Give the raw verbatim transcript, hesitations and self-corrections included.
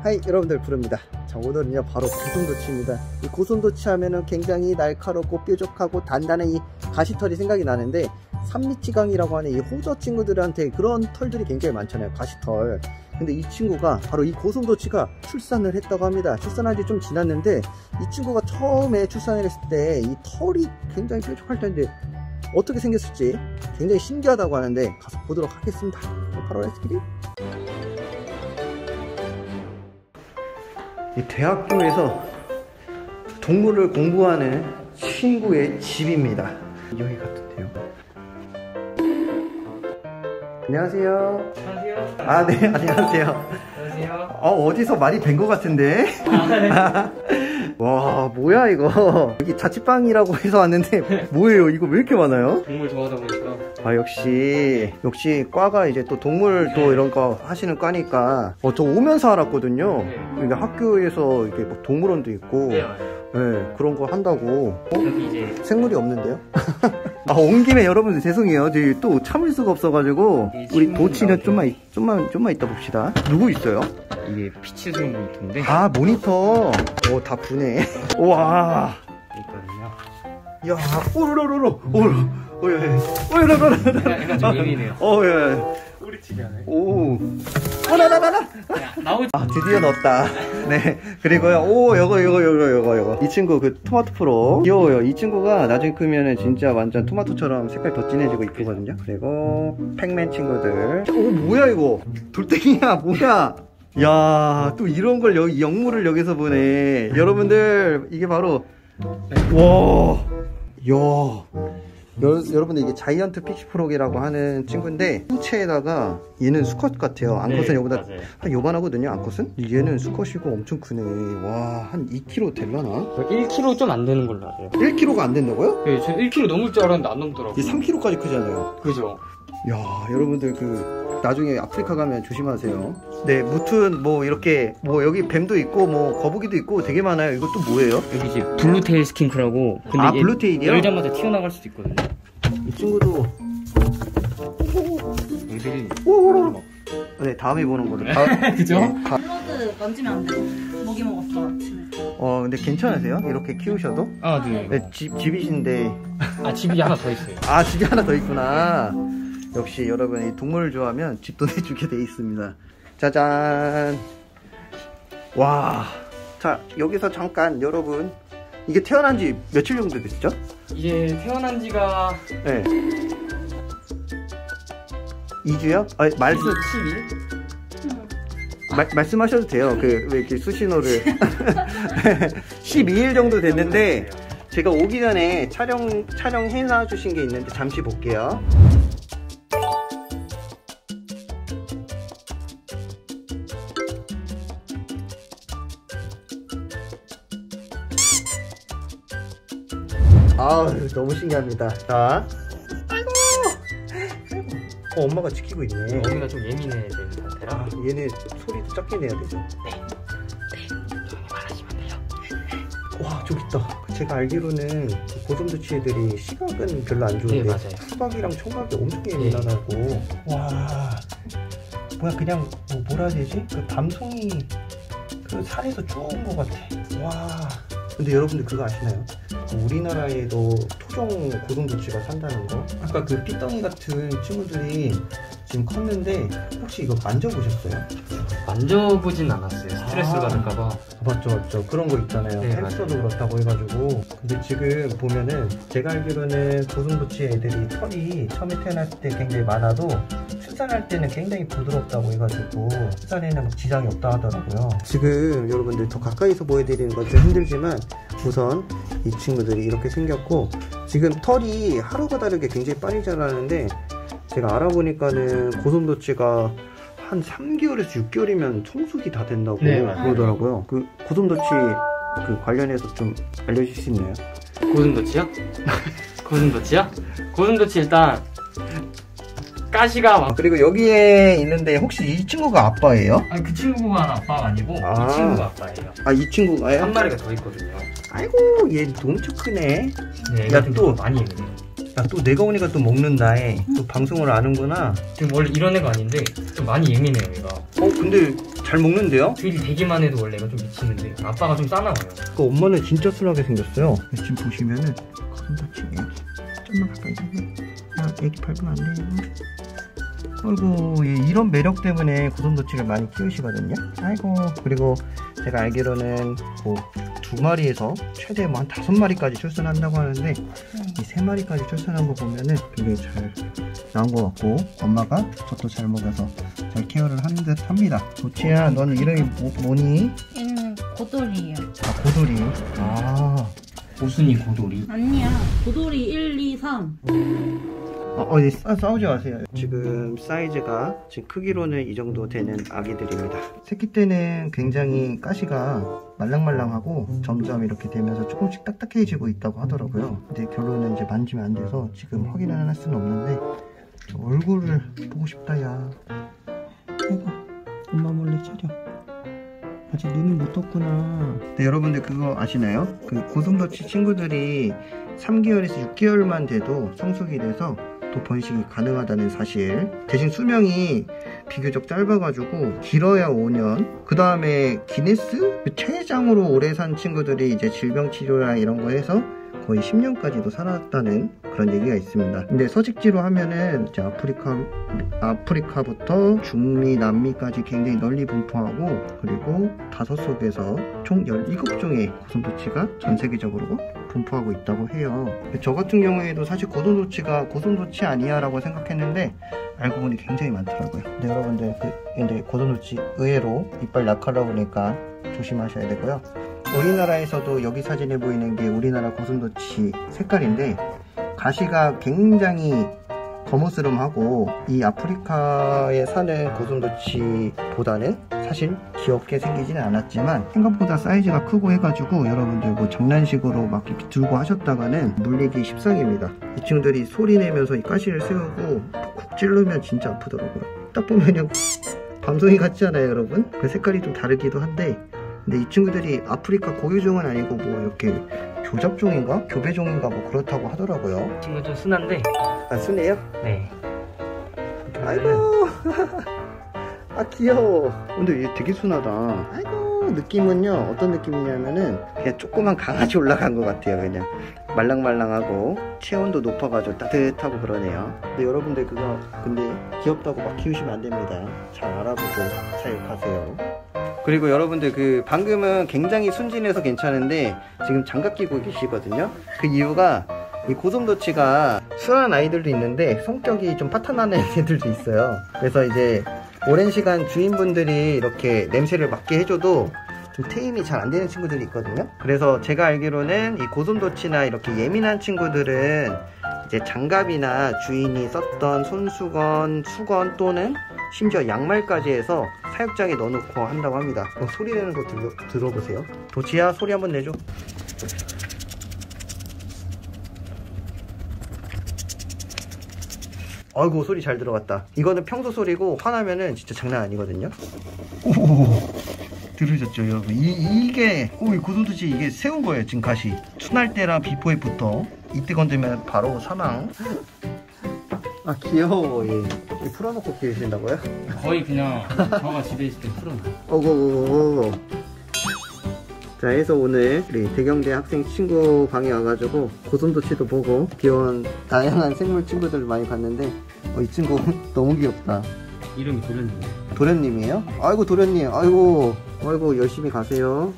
하이, 여러분들 부릅니다. 자, 오늘은요 바로 고슴도치입니다. 이 고슴도치 하면은 굉장히 날카롭고 뾰족하고 단단한 이 가시털이 생각이 나는데, 삼미치강이라고 하는 이 호저 친구들한테 그런 털들이 굉장히 많잖아요, 가시털. 근데 이 친구가 바로 이 고슴도치가 출산을 했다고 합니다. 출산한 지 좀 지났는데 이 친구가 처음에 출산을 했을 때 이 털이 굉장히 뾰족할 텐데 어떻게 생겼을지 굉장히 신기하다고 하는데 가서 보도록 하겠습니다. 바로 렛츠기릿. 이 대학교에서 동물을 공부하는 친구의 집입니다. 여기 같은데요. 안녕하세요. 안녕하세요. 아, 네, 안녕하세요. 안녕하세요. 어, 어디서 많이 뵌 것 같은데? 아, 네. 와, 뭐야 이거. 여기 자취방이라고 해서 왔는데 뭐예요? 이거 왜 이렇게 많아요? 동물 좋아하다 보니까. 아, 역시 역시 과가 이제 또 동물 또 이런 거 하시는 과니까. 어, 저 오면서 알았거든요. 네. 그러니까 학교에서 이렇게 뭐 동물원도 있고, 네, 맞아요. 네, 그런 거 한다고. 어? 여기 이제 생물이 없는데요? 아, 온 김에 여러분들 죄송해요. 저희 또 참을 수가 없어가지고 우리 도치는 좀만 있- 좀만 좀만 이따 봅시다. 누구 있어요? 이게 피치수용 모니터인데 아, 모니터. 오, 다 부네. 와. 있거든요. 야, 오로로로, 오로, 오예, 오로로로. 얘가 좀 예민해요. 어, 예. 우리 집이 안에. 오, 오라라라라. 나오지. 아, 드디어 넣었다. 네. 그리고요, 오, 요거, 요거, 요거, 요거, 요거. 이 친구 그 토마토 프로. 귀여워요. 이 친구가 나중에 크면은 진짜 완전 토마토처럼 색깔 더 진해지고 이쁘거든요. 그리고 팩맨 친구들. 오, 뭐야 이거? 돌덩이야, 뭐야? 야, 또 이런 걸 여기 영물을 여기서 보네. 여러분들, 이게 바로 와, 야, 여, 여러분들 이게 자이언트 픽시프록이라고 하는 친구인데 풍체에다가 얘는 수컷 같아요. 암컷은 네, 얘보다 맞아요. 한 요만하거든요. 암컷은. 얘는 수컷이고 엄청 크네. 와, 한 이 킬로그램 될라나? 일 킬로그램 좀 안 되는 걸로 알아요. 일 킬로그램가 안 된다고요? 네, 저 일 킬로그램 넘을 줄 알았는데 안 넘더라고요. 이게 삼 킬로그램까지 크잖아요. 그죠? 야, 여러분들 그 나중에 아프리카 가면 조심하세요. 네, 무튼 뭐 이렇게 뭐 여기 뱀도 있고 뭐 거북이도 있고 되게 많아요. 이것도 뭐예요? 여기 이제 블루테일 스킨크라고. 근데 아, 얘 블루테일이요? 열자마자 튀어나갈 수도 있거든요. 이 친구도 얘들이. 오오오. 네, 다음에 보는 걸로. 다음, 그죠? 네, 가- 블러드 만지면 안 돼. 먹이 먹었어 아침에. 어, 근데 괜찮으세요? 이렇게 키우셔도? 아, 네. 네, 집, 집이신데. 아, 집이 하나 더 있어요. 아, 집이 하나 더 있구나. 역시 여러분, 이 동물을 좋아하면 집도 내주게 돼 있습니다. 짜잔. 와. 자, 여기서 잠깐 여러분. 이게 태어난 지 며칠 정도 됐죠? 이게 태어난 지가 네. 이 주요? 아, 말씀, 십 일? 마, 말씀하셔도 돼요. 그, 왜 이렇게 수신호를. 십이 일 정도 됐는데, 제가 오기 전에 촬영, 촬영해놔 주신 게 있는데, 잠시 볼게요. 아우, 너무 신기합니다. 자. 아이고! 어, 엄마가 지키고 있네. 어미가 좀 예민해야 되는 상태라. 아, 얘네 소리도 작게 내야 되죠? 네. 네. 조용히 말하시면 돼요. 와, 저기 있다. 제가 알기로는 고슴도치 애들이 시각은 별로 안 좋은데, 네, 맞아요. 후각이랑 청각이 엄청 예민하다고. 와, 뭐야, 그냥 뭐 뭐라 해야 되지? 그 밤송이 그 산에서 쭉 온 것 같아. 와. 근데 여러분들 그거 아시나요? 우리나라에도 토종 고슴도치가 산다는 거. 아까 그 삐덩이 같은 친구들이 지금 컸는데 혹시 이거 만져보셨어요? 만져보진 않았어요. 스트레스 아. 받을까봐. 맞죠, 맞죠. 그런 거 있잖아요. 네, 햄스터도 그렇다고 해가지고. 근데 지금 보면은 제가 알기로는 고슴도치 애들이 털이 처음에 태어났을 때 굉장히 많아도 출산할 때는 굉장히 부드럽다고 해가지고 출산에는 지장이 없다 하더라고요. 지금 여러분들 더 가까이서 보여드리는 건 좀 힘들지만 우선 이 친구들이 이렇게 생겼고, 지금 털이 하루가 다르게 굉장히 빨리 자라는데 제가 알아보니까는 고슴도치가 한 삼 개월에서 육 개월이면 성숙이 다 된다고 네, 맞아요. 그러더라고요. 그 고슴도치 그 관련해서 좀 알려주실 수 있나요? 고슴도치요? 고슴도치요? 고슴도치 일단 가시가 아, 막. 그리고 여기에 있는데 혹시 이 친구가 아빠예요? 아니 그 친구가 아빠가 아니고 아. 이 친구가 아빠예요. 아, 이 친구가요? 한 마리가 더 있거든요. 아이고, 얘 엄청 크네. 네, 야, 얘가 좀 또. 많이 예민해요. 야, 또 내가 오니까 또 먹는다에 또 방송을 아는구나. 지금 원래 이런 애가 아닌데 좀 많이 예민해요 얘가. 어 근데 잘 먹는데요? 들이 되기만 해도 원래 얘가 좀 미치는데 아빠가 좀 싸나봐요. 그 엄마는 진짜 순하게 생겼어요. 지금 보시면은 거슴도치 애기 좀만 가까이 가세요. 야 애기 밟으면 안 돼요. 아이고 예, 이런 매력 때문에 고슴도치를 많이 키우시거든요. 아이고 그리고 제가 알기로는 뭐 두 마리에서 최대 뭐 한 다섯 마리까지 출산한다고 하는데 이 세 마리까지 출산한 거 보면은 굉장히 잘 나온 것 같고 엄마가 젖도 잘 먹여서 잘 케어를 하는 듯 합니다. 도치야 너는 이름이 뭐, 뭐니? 얘는 고돌이에요. 아 고돌이. 아 오순이 고돌이. 아니야. 고돌이 일, 이, 삼. 어, 어디 싸, 싸우지 마세요. 지금 사이즈가 지금 크기로는 이 정도 되는 아기들입니다. 새끼 때는 굉장히 가시가 말랑말랑하고 점점 이렇게 되면서 조금씩 딱딱해지고 있다고 하더라고요. 근데 결론은 이제 만지면 안 돼서 지금 확인을 할 수는 없는데 얼굴을 보고 싶다 야. 아이고 엄마 몰래 차려. 아직 눈을 못 떴구나. 네, 여러분들 그거 아시나요? 그 고슴도치 친구들이 삼 개월에서 육 개월만 돼도 성숙이 돼서 또 번식이 가능하다는 사실. 대신 수명이 비교적 짧아가지고 길어야 오 년. 그 다음에 기네스 최장으로 오래 산 친구들이 이제 질병 치료랑 이런 거 해서 거의 십 년까지도 살았다는 그런 얘기가 있습니다. 근데 서식지로 하면은 이제 아프리카, 아프리카부터 중미, 남미까지 굉장히 널리 분포하고 그리고 다섯 속에서 총 열일곱 종의 고슴도치가 전 세계적으로 분포하고 있다고 해요. 저 같은 경우에도 사실 고슴도치가 고슴도치 아니야 라고 생각했는데 알고 보니 굉장히 많더라고요. 근데 여러분들 그 근데 고슴도치 의외로 이빨 날카로워 보니까 조심하셔야 되고요. 우리나라에서도 여기 사진에 보이는 게 우리나라 고슴도치 색깔인데 가시가 굉장히 거무스름하고 이 아프리카에 사는 고슴도치보다는 사실 귀엽게 생기지는 않았지만 생각보다 사이즈가 크고 해가지고 여러분들 뭐 장난식으로 막 이렇게 들고 하셨다가는 물리기 십상입니다. 이 친구들이 소리 내면서 이 가시를 세우고 콕 찌르면 진짜 아프더라고요. 딱 보면 그냥 밤송이 같지 않아요 여러분? 그 색깔이 좀 다르기도 한데 근데 이 친구들이 아프리카 고유종은 아니고 뭐 이렇게 교잡종인가? 교배종인가 뭐 그렇다고 하더라고요. 친구 좀 순한데. 아 순해요? 네. 아이고 아 귀여워. 근데 얘 되게 순하다. 아이고 느낌은요 어떤 느낌이냐면은 그냥 조그만 강아지 올라간 것 같아요. 그냥 말랑말랑하고 체온도 높아가지고 따뜻하고 그러네요. 근데 여러분들 그거 근데 귀엽다고 막 키우시면 안 됩니다. 잘 알아보고 사육하세요. 그리고 여러분들 그 방금은 굉장히 순진해서 괜찮은데 지금 장갑 끼고 계시거든요. 그 이유가 이 고슴도치가 순한 아이들도 있는데 성격이 좀 파탄나는 애들도 있어요. 그래서 이제 오랜 시간 주인분들이 이렇게 냄새를 맡게 해줘도 좀 테임이 잘 안 되는 친구들이 있거든요. 그래서 제가 알기로는 이 고슴도치나 이렇게 예민한 친구들은 이제 장갑이나 주인이 썼던 손수건, 수건 또는 심지어 양말까지 해서 사육장에 넣어놓고 한다고 합니다. 어, 소리 내는 거 들려, 들어보세요. 도치야 소리 한번 내줘. 아이고 소리 잘 들어갔다. 이거는 평소 소리고 화나면은 진짜 장난 아니거든요. 오 들으셨죠 여러분? 이, 이게 오, 이 고슴도치 이게 세운 거예요 지금 가시. 순할 때랑 비포에부터 이때 건드면 바로 사망. 아 귀여워. 얘, 얘 풀어놓고 키우신다고요? 거의 그냥 저가 집에 있을 때 풀어놔요. 어고고고. 자 해서 오늘 우리 대경대 학생 친구 방에 와가지고 고슴도치도 보고 귀여운 다양한 생물 친구들 많이 봤는데 어, 이 친구 너무 귀엽다. 이름이 도련님. 도련님이에요? 아이고 도련님 아이고 아이고 열심히 가세요.